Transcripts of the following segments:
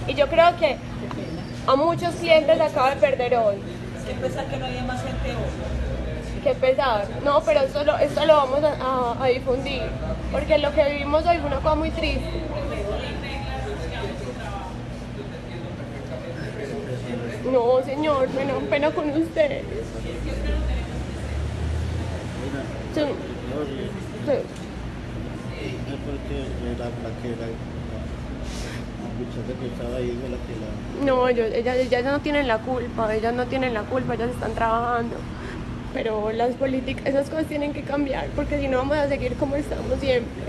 Y yo creo que a muchos clientes acaba de perder hoy. Qué pesar que no haya más gente hoy. Qué pesar. No, pero esto lo vamos a difundir. Porque lo que vivimos hoy fue una cosa muy triste. No, señor, pena con usted. Sí. Sí. Es porque la muchacha que estaba ahí fue la que la... No, ellas no tienen la culpa, ellas no tienen la culpa, ellas están trabajando. Pero las políticas, esas cosas tienen que cambiar, porque si no vamos a seguir como estamos siempre.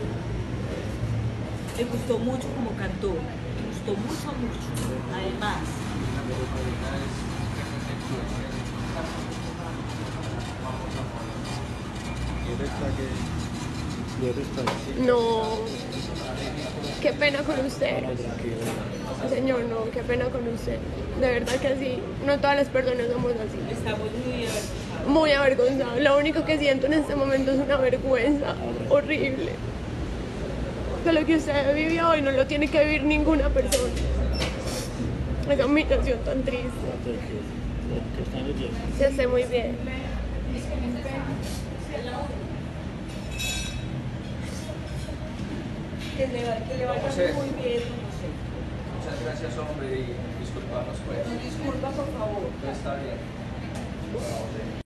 Me gustó mucho como cantó. Me gustó mucho, mucho. Además. No, qué pena con usted. Señor, no, qué pena con usted. De verdad que así, no todas las personas somos así. Estamos muy avergonzados. Muy avergonzado. Lo único que siento en este momento es una vergüenza horrible. Que lo que usted vivió hoy no lo tiene que vivir ninguna persona. Esa humillación tan triste. Se esté muy bien. Que le vaya muy bien, no sé. Muchas gracias, hombre, y disculparnos pues. Disculpa, por favor. Está bien.